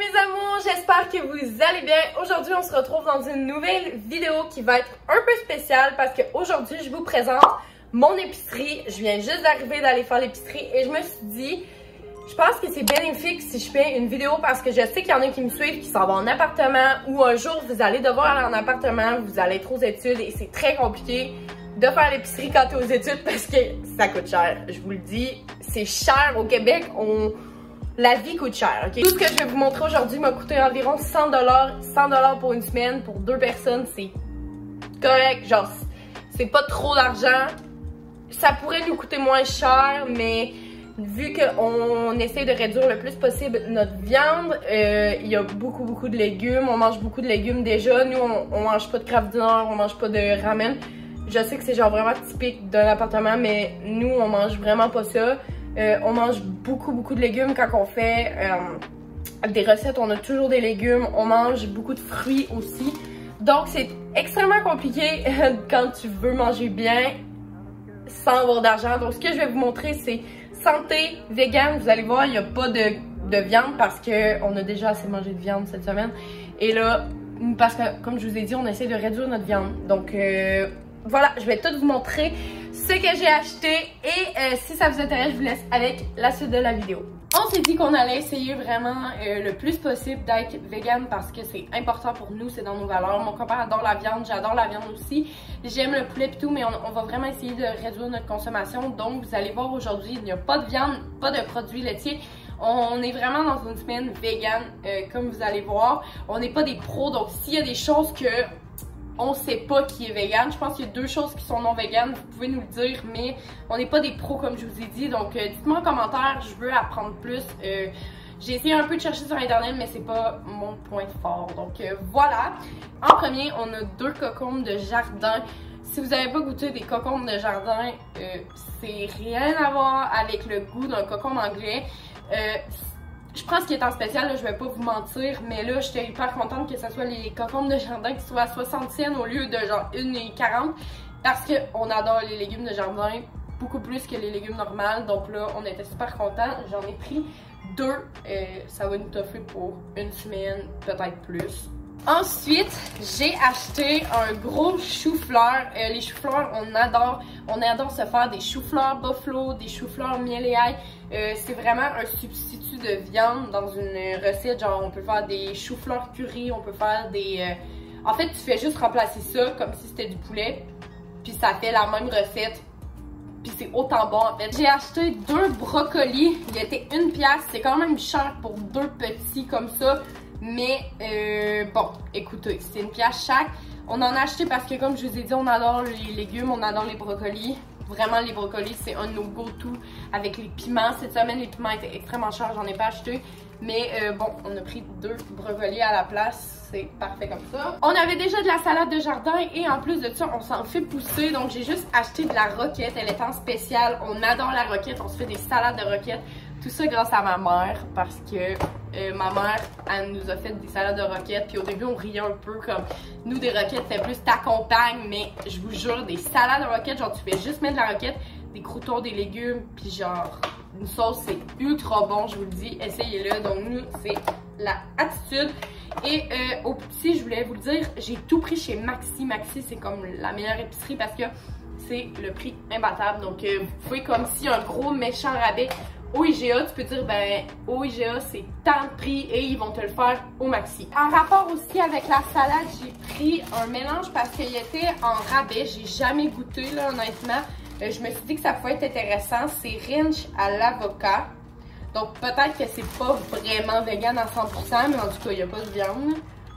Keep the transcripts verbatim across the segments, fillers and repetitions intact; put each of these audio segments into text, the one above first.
mes amours, j'espère que vous allez bien. Aujourd'hui, on se retrouve dans une nouvelle vidéo qui va être un peu spéciale parce qu'aujourd'hui, je vous présente mon épicerie. Je viens juste d'arriver d'aller faire l'épicerie et je me suis dit, je pense que c'est bénéfique si je fais une vidéo parce que je sais qu'il y en a qui me suivent, qui s'en vont en appartement ou un jour, vous allez devoir aller en appartement, vous allez être aux études et c'est très compliqué de faire l'épicerie quand t'es aux études parce que ça coûte cher. Je vous le dis, c'est cher au Québec. On... La vie coûte cher, ok? Tout ce que je vais vous montrer aujourd'hui m'a coûté environ cent dollars. cent dollars pour une semaine, pour deux personnes, c'est correct. Genre, c'est pas trop d'argent. Ça pourrait nous coûter moins cher, mais vu qu'on essaie de réduire le plus possible notre viande, euh, il y a beaucoup, beaucoup de légumes. On mange beaucoup de légumes déjà. Nous, on, on mange pas de Kraft Dinner, on mange pas de ramen. Je sais que c'est genre vraiment typique d'un appartement, mais nous, on mange vraiment pas ça. Euh, on mange beaucoup, beaucoup de légumes quand on fait euh, des recettes. On a toujours des légumes. On mange beaucoup de fruits aussi. Donc, c'est extrêmement compliqué quand tu veux manger bien sans avoir d'argent. Donc, ce que je vais vous montrer, c'est santé, vegan. Vous allez voir, il n'y a pas de, de viande parce qu'on a déjà assez mangé de viande cette semaine. Et là, parce que, comme je vous ai dit, on essaie de réduire notre viande. Donc, euh, voilà, je vais tout vous montrer ce que j'ai acheté et euh, si ça vous intéresse, je vous laisse avec la suite de la vidéo. On s'est dit qu'on allait essayer vraiment euh, le plus possible d'être vegan parce que c'est important pour nous, c'est dans nos valeurs. Mon copain adore la viande, j'adore la viande aussi. J'aime le poulet et tout, mais on, on va vraiment essayer de réduire notre consommation. Donc, vous allez voir aujourd'hui, il n'y a pas de viande, pas de produits laitiers. On est vraiment dans une semaine vegan, euh, comme vous allez voir. On n'est pas des pros, donc s'il y a des choses que on sait pas qui est vegan, je pense qu'il y a deux choses qui sont non vegan, vous pouvez nous le dire, mais on n'est pas des pros comme je vous ai dit, donc euh, dites-moi en commentaire, je veux apprendre plus. Euh, j'ai essayé un peu de chercher sur internet, mais c'est pas mon point fort, donc euh, voilà. En premier, on a deux cocombes de jardin. Si vous n'avez pas goûté des cocombes de jardin, euh, c'est rien à voir avec le goût d'un cocombe anglais. Euh, Je pense qu'il est en spécial, là, je vais pas vous mentir, mais là, j'étais hyper contente que ce soit les cocombes de jardin qui soient à soixante cents au lieu de genre un euro quarante parce qu'on adore les légumes de jardin beaucoup plus que les légumes normaux. Donc là, on était super contents. J'en ai pris deux. Euh, ça va nous toffer pour une semaine, peut-être plus. Ensuite, j'ai acheté un gros chou-fleur. Euh, les choux-fleurs, on adore. On adore se faire des choux-fleurs buffalo, des choux-fleurs miel et ail. Euh, c'est vraiment un substitut de viande dans une recette. Genre, on peut faire des choux-fleurs curry, on peut faire des... Euh... En fait, tu fais juste remplacer ça comme si c'était du poulet. Puis ça fait la même recette. Puis c'est autant bon en fait. J'ai acheté deux brocolis. Il était une pièce. C'est quand même cher pour deux petits comme ça. Mais euh, bon, écoutez, c'est une pièce chaque. On en a acheté parce que comme je vous ai dit, on adore les légumes, on adore les brocolis. Vraiment, les brocolis, c'est un de nos go-to avec les piments. Cette semaine, les piments étaient extrêmement chers, j'en ai pas acheté. Mais euh, bon, on a pris deux brocolis à la place. C'est parfait comme ça. On avait déjà de la salade de jardin et en plus de ça, on s'en fait pousser. Donc, j'ai juste acheté de la roquette. Elle est en spécial. On adore la roquette. On se fait des salades de roquette. Tout ça grâce à ma mère parce que euh, ma mère, elle nous a fait des salades de roquettes. Puis au début, on riait un peu comme nous, des roquettes, c'est plus t'accompagne. Mais je vous jure, des salades de roquettes, genre tu fais juste mettre de la roquette, des croutons, des légumes, puis genre une sauce, c'est ultra bon, je vous le dis. Essayez-le. Donc nous, c'est la attitude. Et euh, au petit, je voulais vous le dire, j'ai tout pris chez Maxi. Maxi, c'est comme la meilleure épicerie parce que c'est le prix imbattable. Donc euh, vous pouvez comme si un gros méchant rabais au I G A, tu peux dire, ben, au I G A, c'est tant de prix et ils vont te le faire au Maxi. En rapport aussi avec la salade, j'ai pris un mélange parce qu'il était en rabais. J'ai jamais goûté, là, honnêtement. Euh, je me suis dit que ça pouvait être intéressant. C'est ranch à l'avocat. Donc, peut-être que c'est pas vraiment vegan à cent pour cent, mais en tout cas, il n'y a pas de viande.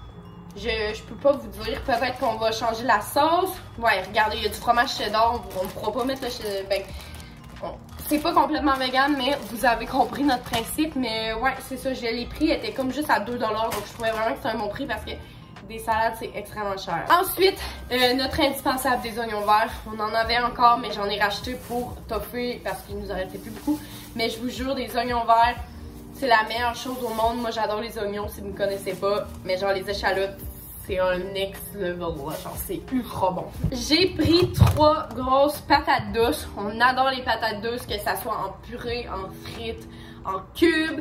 Je, je peux pas vous dire. Peut-être qu'on va changer la sauce. Ouais, regardez, il y a du fromage cheddar. On ne pourra pas mettre le cheddar. Ben, bon. C'est pas complètement vegan, mais vous avez compris notre principe. Mais ouais, c'est ça, je l'ai pris. Elle était comme juste à deux dollars. Donc je trouvais vraiment que c'était un bon prix parce que des salades, c'est extrêmement cher. Ensuite, euh, notre indispensable, des oignons verts. On en avait encore, mais j'en ai racheté pour toffer parce qu'il nous arrêtait plus beaucoup. Mais je vous jure, des oignons verts, c'est la meilleure chose au monde. Moi, j'adore les oignons si vous ne connaissez pas. Mais genre les échalotes, c'est un next level, là. Genre c'est ultra bon. J'ai pris trois grosses patates douces. On adore les patates douces, que ça soit en purée, en frites, en cubes,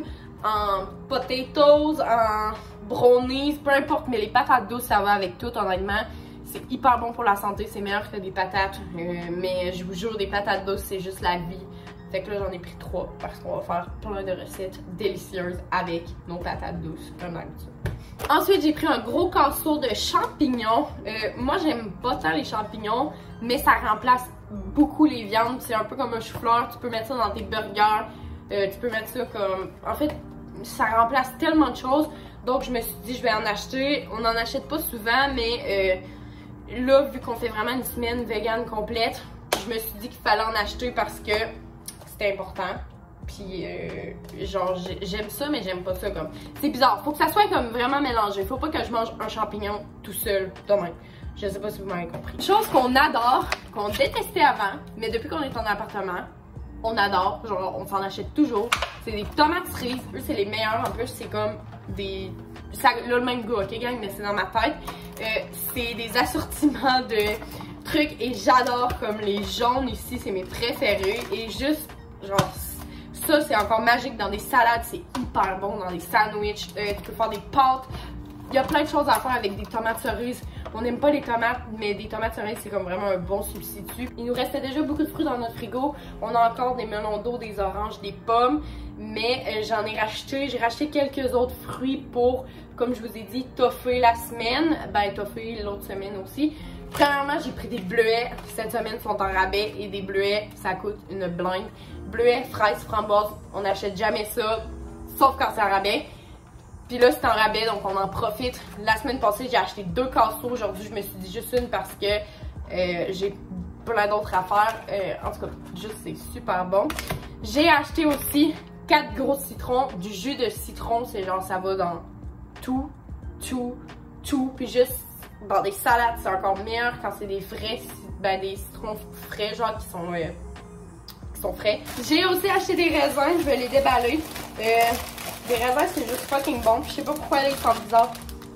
en potatoes, en brownies, peu importe, mais les patates douces, ça va avec tout, honnêtement. C'est hyper bon pour la santé, c'est meilleur que des patates, euh, mais je vous jure, des patates douces, c'est juste la vie. Fait que là, j'en ai pris trois parce qu'on va faire plein de recettes délicieuses avec nos patates douces, comme d'habitude. Ensuite, j'ai pris un gros casseau de champignons. Euh, moi, j'aime pas tant les champignons, mais ça remplace beaucoup les viandes. C'est un peu comme un chou-fleur, tu peux mettre ça dans tes burgers, euh, tu peux mettre ça comme... En fait, ça remplace tellement de choses. Donc, je me suis dit, je vais en acheter. On n'en achète pas souvent, mais euh, là, vu qu'on fait vraiment une semaine vegan complète, je me suis dit qu'il fallait en acheter parce que c'était important. Puis, euh, genre, j'aime ça, mais j'aime pas ça comme... C'est bizarre. Faut que ça soit comme vraiment mélangé. Faut pas que je mange un champignon tout seul demain. Je sais pas si vous m'avez compris. Chose qu'on adore, qu'on détestait avant, mais depuis qu'on est en appartement, on adore. Genre, on s'en achète toujours. C'est des tomates cerises. Eux, c'est les meilleurs. En plus, c'est comme des... Ça a le même goût, ok, gang? Mais c'est dans ma tête. Euh, c'est des assortiments de trucs et j'adore comme les jaunes ici. C'est mes préférés. Et juste, genre... Ça, c'est encore magique dans des salades, c'est hyper bon dans des sandwichs. Euh, tu peux faire des pâtes. Il y a plein de choses à faire avec des tomates cerises. On n'aime pas les tomates, mais des tomates cerises, c'est comme vraiment un bon substitut. Il nous restait déjà beaucoup de fruits dans notre frigo. On a encore des melons d'eau, des oranges, des pommes. Mais euh, j'en ai racheté. J'ai racheté quelques autres fruits pour, comme je vous ai dit, toffer la semaine. Ben, toffer l'autre semaine aussi. Premièrement, j'ai pris des bleuets. Cette semaine, sont en rabais. Et des bleuets, ça coûte une blinde. Bleuets, fraises, framboises, on n'achète jamais ça, sauf quand c'est en rabais. Puis là, c'est en rabais, donc on en profite. La semaine passée, j'ai acheté deux casseaux. Aujourd'hui, je me suis dit juste une parce que euh, j'ai plein d'autres à faire. Euh, en tout cas, juste, c'est super bon. J'ai acheté aussi quatre gros citrons. Du jus de citron, c'est genre, ça va dans tout, tout, tout. Puis juste, dans des salades, c'est encore meilleur quand c'est des vrais, ben des citrons frais, genre, qui sont... Euh, sont frais. J'ai aussi acheté des raisins, je vais les déballer. Euh, des raisins, c'est juste fucking bon. Je sais pas pourquoi là, ils sont bizarres.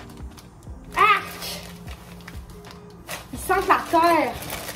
Ah! Ils sentent la terre.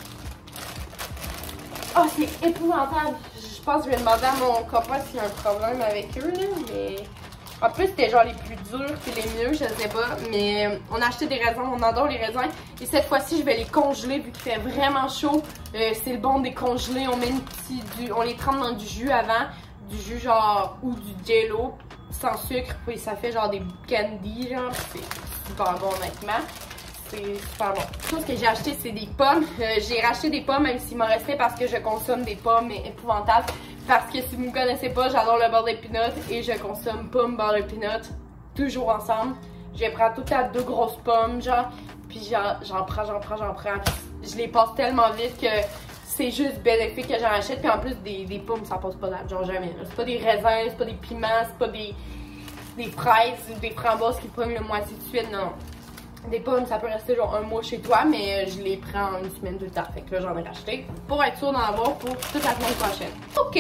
Oh, c'est épouvantable. Je pense que je vais demander à mon copain s'il y a un problème avec eux, là, mais... En plus, c'était genre les plus durs puis les mieux, je sais pas. Mais on a acheté des raisins, on adore les raisins. Et cette fois-ci, je vais les congeler vu qu'il fait vraiment chaud. Euh, c'est le bon de les congeler. On met une petite, du, on les trempe dans du jus avant. Du jus genre, ou du jello, sans sucre. Puis ça fait genre des candies, genre. C'est super bon, honnêtement. C'est super bon. Tout ce que j'ai acheté, c'est des pommes. Euh, j'ai racheté des pommes, même s'il m'en restait parce que je consomme des pommes épouvantables. Parce que si vous me connaissez pas, j'adore le beurre de pinot et je consomme pommes, beurre de pinot toujours ensemble. Je prends tout à deux grosses pommes, genre, puis j'en prends, j'en prends, j'en prends. Je les passe tellement vite que c'est juste bénéfique que j'en achète. Puis en plus, des, des pommes, ça passe pas là, genre jamais. C'est pas des raisins, c'est pas des piments, c'est pas des, des fraises ou des framboises qui prennent le moitié de suite, non. Des pommes, ça peut rester genre un mois chez toi, mais je les prends en une semaine tout le temps. Fait que là, j'en ai racheté pour être sûr d'en avoir pour toute la semaine prochaine. Ok.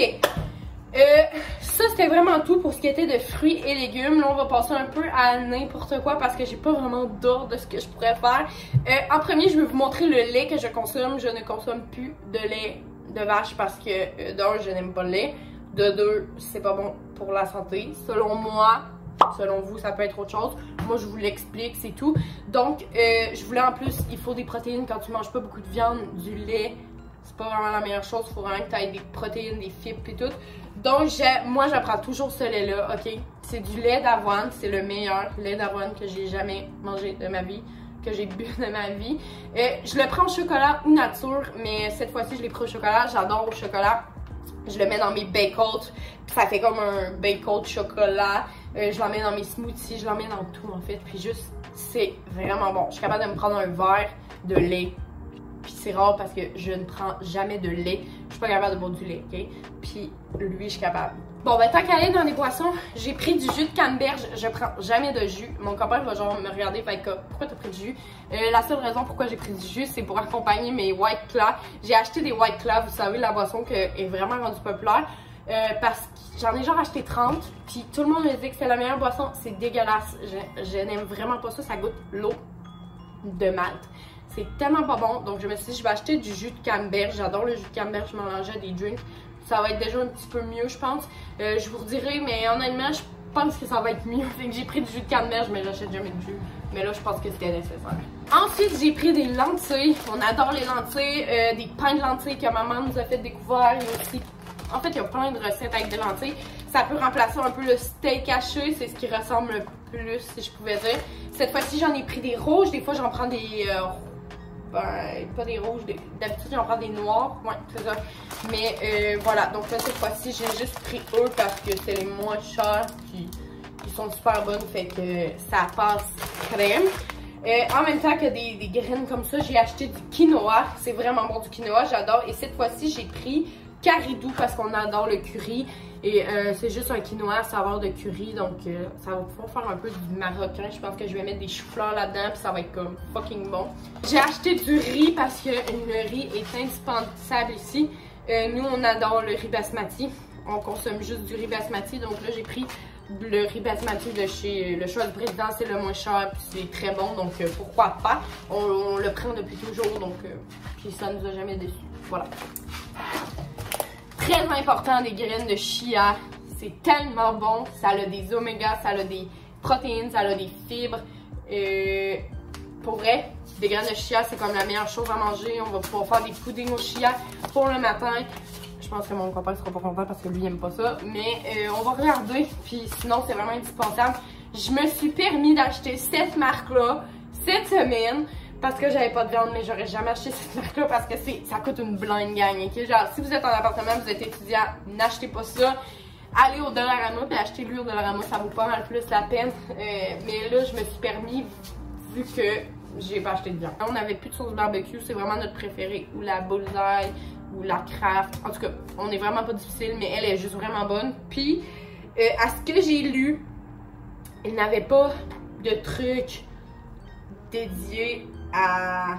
Euh, ça, c'était vraiment tout pour ce qui était de fruits et légumes. Là, on va passer un peu à n'importe quoi parce que j'ai pas vraiment d'ordre de ce que je pourrais faire. Euh, en premier, je vais vous montrer le lait que je consomme. Je ne consomme plus de lait de vache parce que, euh, d'un, je n'aime pas le lait. De deux, c'est pas bon pour la santé. Selon moi, selon vous, ça peut être autre chose. Moi, je vous l'explique, c'est tout. Donc, euh, je voulais en plus, il faut des protéines quand tu manges pas beaucoup de viande, du lait. C'est pas vraiment la meilleure chose. Il faut vraiment que tu aies des protéines, des fibres et tout. Donc, moi, j'apprends toujours ce lait-là, ok? C'est du lait d'avoine. C'est le meilleur lait d'avoine que j'ai jamais mangé de ma vie, que j'ai bu de ma vie. Euh, je le prends au chocolat ou nature, mais cette fois-ci, je l'ai pris au chocolat. J'adore au chocolat. Je le mets dans mes bake-oats, puis ça fait comme un bake-oat chocolat. Euh, je l'en mets dans mes smoothies, je l'en mets dans tout en fait. Puis juste, c'est vraiment bon. Je suis capable de me prendre un verre de lait. Puis c'est rare parce que je ne prends jamais de lait. Je suis pas capable de boire du lait, ok? Puis lui, je suis capable. Bon, ben tant qu'à aller dans les boissons, j'ai pris du jus de canneberge. Je prends jamais de jus. Mon copain va genre me regarder, fait que pourquoi t'as pris du jus? Euh, la seule raison pourquoi j'ai pris du jus, c'est pour accompagner mes White Claw. J'ai acheté des White Claw, vous savez, la boisson qui est vraiment rendue populaire. Euh, parce que j'en ai genre acheté trente, puis tout le monde me dit que c'est la meilleure boisson. C'est dégueulasse. Je, je n'aime vraiment pas ça. Ça goûte l'eau de malt. C'est tellement pas bon. Donc je me suis dit, je vais acheter du jus de canneberge. J'adore le jus de canneberge. Je mélangeais des drinks. Ça va être déjà un petit peu mieux, je pense. Euh, je vous redirai, mais honnêtement, je, pense que ça va être mieux. Fait que j'ai pris du jus de canneberge, mais j'achète jamais de jus. Mais là, je pense que c'était nécessaire. Ensuite, j'ai pris des lentilles. On adore les lentilles. Euh, des pains de lentilles que maman nous a fait découvrir. Et aussi, en fait, il y a plein de recettes avec des lentilles. Ça peut remplacer un peu le steak haché. C'est ce qui ressemble le plus, si je pouvais dire. Cette fois-ci, j'en ai pris des rouges. Des fois, j'en prends des... Euh, ben, pas des rouges. D'habitude, j'en prends des noirs. Ouais, c'est ça. Mais euh, voilà. Donc là, cette fois-ci, j'ai juste pris eux parce que c'est les moins chers. Puis... ils sont super bonnes, fait que ça passe crème. Euh, en même temps que des, des graines comme ça, j'ai acheté du quinoa. C'est vraiment bon du quinoa, j'adore. Et cette fois-ci, j'ai pris Caridou parce qu'on adore le curry. Et euh, c'est juste un quinoa à saveur de curry, donc euh, ça va pouvoir faire un peu du marocain. Je pense que je vais mettre des choux-fleurs là-dedans, puis ça va être comme fucking bon. J'ai acheté du riz parce que le riz est indispensable ici. Euh, nous, on adore le riz basmati. On consomme juste du riz basmati, donc là, j'ai pris le riz basmati de chez Le Choix du Président, c'est le moins cher, puis c'est très bon, donc euh, pourquoi pas. On, on le prend depuis toujours, donc euh, puis ça nous a jamais déçus. Voilà. Très important, des graines de chia. C'est tellement bon. Ça a des oméga, ça a des protéines, ça a des fibres. Euh, pour vrai, des graines de chia, c'est comme la meilleure chose à manger. On va pouvoir faire des puddings au chia pour le matin. Je pense que mon copain sera pas content parce que lui il aime pas ça. Mais euh, on va regarder. Puis sinon, c'est vraiment indispensable. Je me suis permis d'acheter cette marque-là cette semaine. Parce que j'avais pas de viande, mais j'aurais jamais acheté cette marque-là parce que ça coûte une blinde gang, ok? Genre, si vous êtes en appartement, vous êtes étudiant, n'achetez pas ça. Allez au Dollarama puis achetez lui au Dollarama, ça vaut pas mal plus la peine. Euh, mais là, je me suis permis, vu que j'ai pas acheté de viande. On n'avait plus de sauce barbecue, c'est vraiment notre préféré. Ou la Bullseye, ou la Kraft. En tout cas, on est vraiment pas difficile, mais elle est juste vraiment bonne. Puis, euh, à ce que j'ai lu, il n'avait pas de truc dédié à,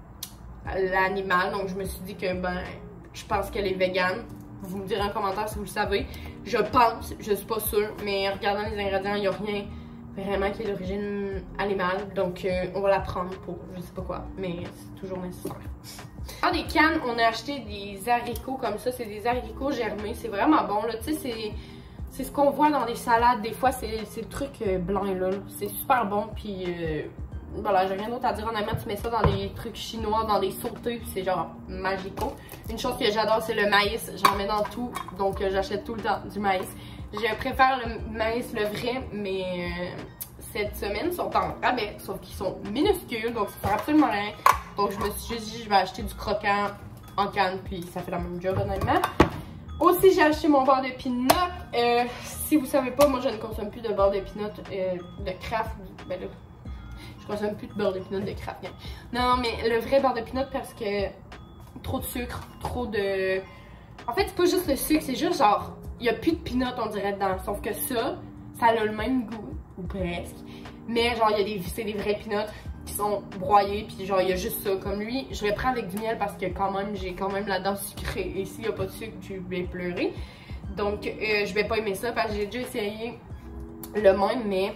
à l'animal, donc je me suis dit que ben je pense qu'elle est végane. Vous me direz en commentaire si vous le savez. Je pense, je suis pas sûre, mais en regardant les ingrédients, il n'y a rien vraiment qui est d'origine animale, donc euh, on va la prendre pour je sais pas quoi, mais c'est toujours nécessaire. Dans des cannes, on a acheté des haricots comme ça, c'est des haricots germés, c'est vraiment bon là, tu sais, c'est c'est ce qu'on voit dans des salades, des fois c'est le truc euh, blanc là, c'est super bon, puis euh, voilà, j'ai rien d'autre à dire. Honnêtement, tu mets ça dans des trucs chinois, dans des sautés, c'est genre magico. Une chose que j'adore, c'est le maïs. J'en mets dans tout, donc euh, j'achète tout le temps du maïs. Je préfère le maïs, le vrai, mais euh, cette semaine, ils sont en rabais, sauf qu'ils sont minuscules, donc ça fait absolument rien. Donc je me suis juste dit, je vais acheter du croquant en canne, puis ça fait la même job, honnêtement. Aussi, j'ai acheté mon beurre de pinot. Euh, si vous savez pas, moi, je ne consomme plus de beurre de pinot euh, de Kraft. Ben là, je consomme plus de beurre de pinot de Kraft. Hein. Non, mais le vrai beurre de pinot parce que trop de sucre, trop de... En fait, c'est pas juste le sucre, c'est juste genre, il n'y a plus de pinot, on dirait, dedans. Sauf que ça, ça a le même goût, ou presque. Mais genre, il y a des, c'est des vrais pinots qui sont broyés, puis genre, il y a juste ça. Comme lui, je le prends avec du miel parce que quand même, j'ai quand même la dent sucrée. Et s'il n'y a pas de sucre, je vais pleurer. Donc, euh, je vais pas aimer ça parce que j'ai déjà essayé le même, mais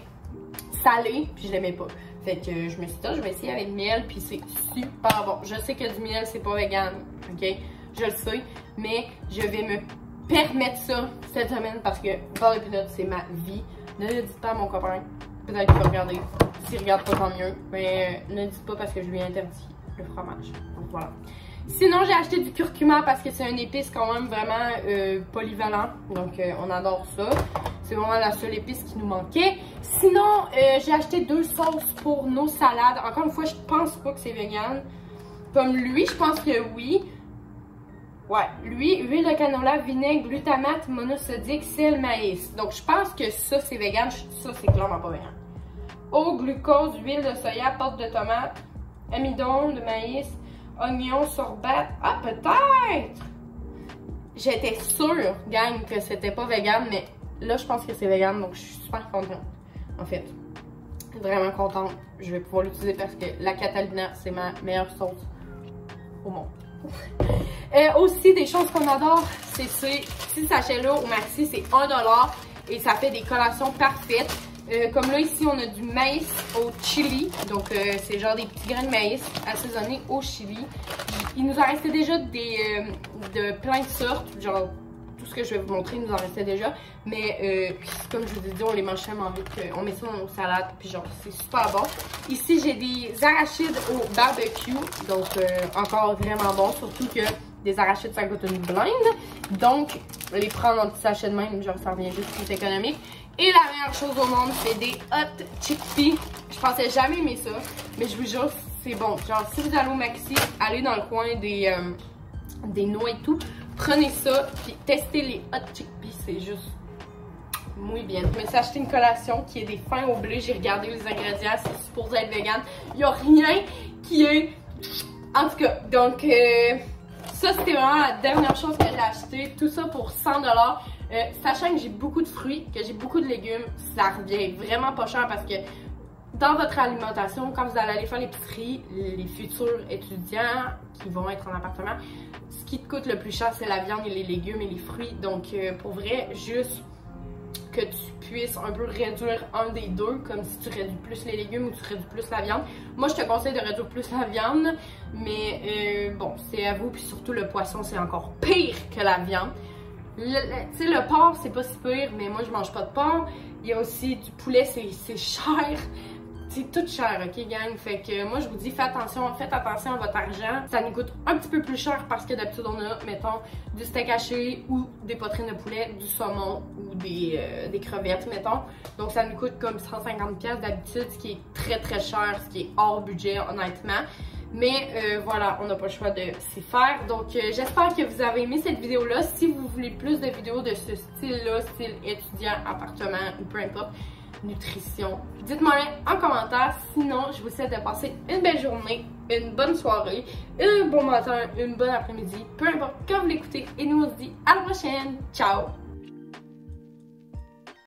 salé, puis je l'aimais pas. Fait que je me suis dit, je vais essayer avec du miel, puis c'est super bon. Je sais que du miel, c'est pas vegan, ok? Je le sais, mais je vais me permettre ça cette semaine parce que beurre de pinot, c'est ma vie. Ne le dites pas à mon copain. Peut-être qu'il va regarder. S'il regarde pas, tant mieux. Mais euh, ne le dites pas parce que je lui ai interdit le fromage. Donc voilà. Sinon, j'ai acheté du curcuma parce que c'est un épice quand même vraiment euh, polyvalent. Donc euh, on adore ça. C'est vraiment la seule épice qui nous manquait. Sinon, euh, j'ai acheté deux sauces pour nos salades. Encore une fois, je pense pas que c'est vegan. Comme lui, je pense que oui. Ouais, lui, huile de canola, vinaigre, glutamate, monosodique, sel, maïs. Donc, je pense que ça, c'est vegan. Ça, c'est clairement pas vegan. Eau, glucose, huile de soya, pâte de tomate, amidon de maïs, oignon, sorbate. Ah, peut-être! J'étais sûre, gang, que c'était pas vegan, mais là, je pense que c'est vegan, donc je suis super contente. En fait, vraiment contente. Je vais pouvoir l'utiliser parce que la Catalina, c'est ma meilleure sauce au monde. euh, aussi, des choses qu'on adore, c'est ces petits sachets-là au maxi, c'est un dollar et ça fait des collations parfaites. Euh, comme là, ici, on a du maïs au chili. Donc, euh, c'est genre des petits grains de maïs assaisonnés au chili. Il nous en restait déjà des, euh, de plein de sortes, genre tout ce que je vais vous montrer nous en restait déjà. Mais euh, comme je vous ai dit, on les mange tellement vite qu'on met ça dans nos salades. Puis genre, c'est super bon. Ici, j'ai des arachides au barbecue. Donc, euh, encore vraiment bon. Surtout que des arachides, ça coûte une blinde. Donc, les prendre en petit sachet de même, genre, ça revient juste plus économique. Et la meilleure chose au monde, c'est des hot chickpeas. Je pensais jamais aimer ça. Mais je vous jure, c'est bon. Genre, si vous allez au Maxi, allez dans le coin des, euh, des noix et tout. Prenez ça, puis testez les hot chickpeas. C'est juste muy bien. Je me suis acheté une collation qui est des fins au blé. J'ai regardé les ingrédients, c'est supposé être vegan. Il n'y a rien qui est... En tout cas, donc... Euh... Ça, c'était vraiment la dernière chose que j'ai acheté. Tout ça pour cent dollars. Euh, sachant que j'ai beaucoup de fruits, que j'ai beaucoup de légumes, ça revient vraiment pas cher parce que dans votre alimentation, quand vous allez aller faire l'épicerie, les futurs étudiants qui vont être en appartement, ce qui te coûte le plus cher, c'est la viande et les légumes et les fruits. Donc, euh, pour vrai, juste que tu puisses un peu réduire un des deux, comme si tu réduis plus les légumes ou tu réduis plus la viande. Moi, je te conseille de réduire plus la viande, mais euh, bon, c'est à vous. Puis surtout, le poisson, c'est encore pire que la viande. Tu sais, le porc, c'est pas si pire, mais moi, je mange pas de porc. Il y a aussi du poulet, c'est cher. C'est tout cher, ok, gang? Fait que moi, je vous dis, faites attention, faites attention à votre argent. Ça nous coûte un petit peu plus cher parce que d'habitude, on a, mettons, du steak haché ou des poitrines de poulet, du saumon ou des, euh, des crevettes, mettons. Donc, ça nous coûte comme cent cinquante dollars d'habitude, ce qui est très, très cher, ce qui est hors budget, honnêtement. Mais euh, voilà, on n'a pas le choix de s'y faire. Donc, euh, j'espère que vous avez aimé cette vidéo-là. Si vous voulez plus de vidéos de ce style-là, style étudiant, appartement ou peu importe, nutrition, dites-moi en commentaire. Sinon, je vous souhaite de passer une belle journée, une bonne soirée, un bon matin, une bonne après-midi, peu importe quand vous l'écoutez. Et nous, on se dit à la prochaine. Ciao!